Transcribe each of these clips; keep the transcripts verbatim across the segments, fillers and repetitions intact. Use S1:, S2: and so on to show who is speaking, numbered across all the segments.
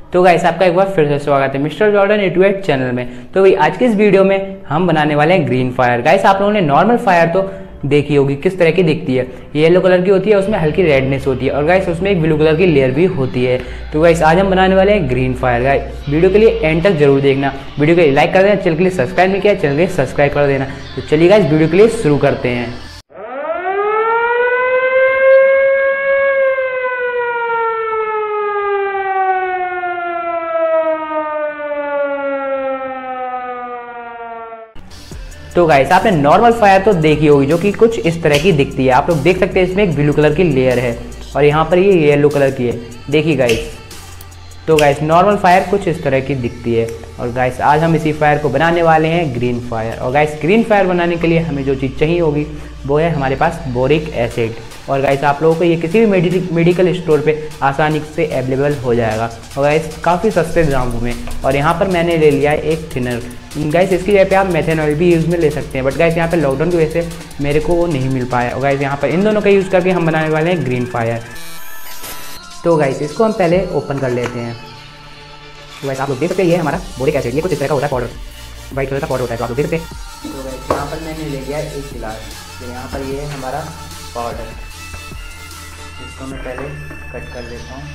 S1: तो गाइस आपका एक बार फिर से स्वागत है mister Jordan A two eight channel में। तो भाई आज के इस वीडियो में हम बनाने वाले हैं ग्रीन फायर। गाइस आप लोगों ने नॉर्मल फायर तो देखी होगी किस तरह की दिखती है, ये येलो कलर की होती है, उसमें हल्की रेडनेस होती है और गाइस उसमें एक ब्लू कलर की लेयर भी होती है। तो गाइस आज हम बनाने वाले हैं ग्रीन फायर। गाइस वीडियो के लिए एंड तक जरूर देखना, वीडियो के लिए लाइक कर देना, चैनल के लिए सब्सक्राइब नहीं किया चैनल के लिए सब्सक्राइब कर देना। तो चलिए गाइस वीडियो के लिए शुरू करते हैं। तो गाइस आपने नॉर्मल फायर तो देखी होगी जो कि कुछ इस तरह की दिखती है। आप लोग देख सकते हैं इसमें एक ब्लू कलर की लेयर है और यहाँ पर ये येलो कलर की है, देखिए गाइस। तो गाइस नॉर्मल फायर कुछ इस तरह की दिखती है और गाइस आज हम इसी फायर को बनाने वाले हैं ग्रीन फायर। और गाइस ग्रीन फायर बनाने के लिए हमें जो चीज़ चाहिए होगी वो है हमारे पास बोरिक एसिड। और गाइस आप लोगों को ये किसी भी मेडिकल स्टोर पे आसानी से अवेलेबल हो जाएगा और गाइस काफ़ी सस्ते दामों में। और यहाँ पर मैंने ले लिया है एक थिनर। गाइस इसकी जगह पे आप मेथेनॉल भी यूज़ में ले सकते हैं, बट गाइस यहाँ पे लॉकडाउन की वजह से मेरे को वो नहीं मिल पाया। और गाइस यहाँ पर इन दोनों का यूज़ करके हम बनाने वाले हैं ग्रीन फायर। तो गाइस इसको हम पहले ओपन कर लेते हैं। तो गाइस आप लोग देख सकते हैं ये हमारा बोरिक एसिड, ये कुछ इस तरह का होता है पाउडर, वाइट कलर का पाउडर होता है, तो आप लोग देख सकते हैं। तो गाइस यहाँ पर मैंने ले लिया एक गिलास, तो यहाँ पर ये है हमारा पाउडर, इसको मैं पहले कट कर देता हूँ।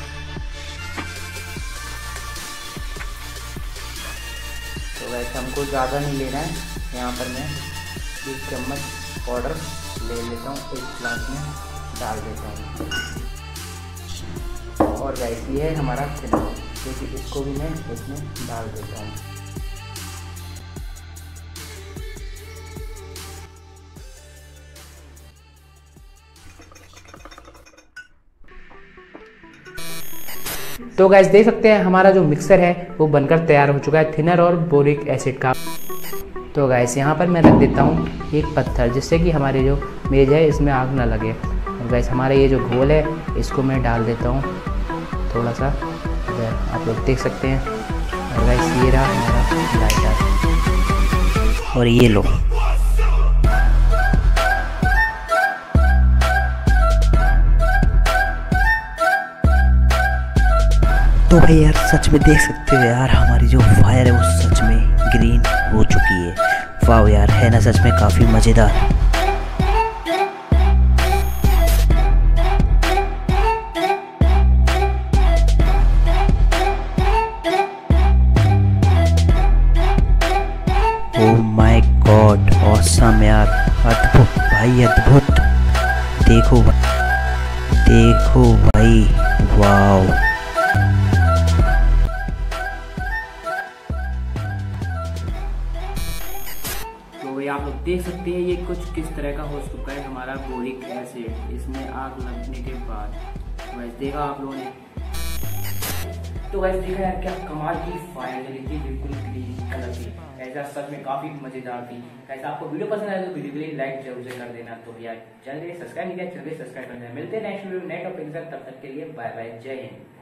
S1: तो वैसे हमको ज़्यादा नहीं लेना है, यहाँ पर मैं एक चम्मच पाउडर ले लेता हूँ, एक गिलास में डाल देता हूँ। और गाइस ये है हमारा थिनर, क्योंकि इसको भी मैं इसमें डाल देता हूँ। तो गाइस देख सकते हैं हमारा जो मिक्सर है वो बनकर तैयार हो चुका है थिनर और बोरिक एसिड का। तो गाइस यहाँ पर मैं रख देता हूँ एक पत्थर, जिससे कि हमारी जो मेज है इसमें आग ना लगे। और गाइस हमारा ये जो घोल है इसको मैं डाल देता हूँ थोड़ा सा, आप लोग देख सकते हैं। और गाइस ये रहा हमारा लाइटर और ये लो। तो भाई यार सच में देख सकते हो यार हमारी जो फायर है वो सच में ग्रीन हो चुकी है। वाह यार, है ना सच में काफ़ी मज़ेदार। ओह माय गॉड, ऑसम यार, अद्भुत भाई अद्भुत। देखो देखो भाई, वाओ। तो आप लोग देख सकते हैं ये कुछ किस तरह का हो चुका है हमारा बोरिक एसिड इसमें आग लगने के बाद। तो वैसे देखा आप लोगों ने, तो वैसे देखा यार क्या कमाल की फायर जली थी, बिल्कुल ग्रीन कलर की। ऐसा सच में काफी मजेदार थी। ऐसा आपको वीडियो पसंद आया तो वीडियो के लिए लाइक जरूर से कर देना। तो यार चैनल के सब्सक्राइब नहीं किया चैनल के सब्सक्राइब कर देना। मिलते हैं नेक्स्ट वीडियो नेक्स्ट टॉपिक के साथ, तब तक के लिए बाय बाय, जय हिंद।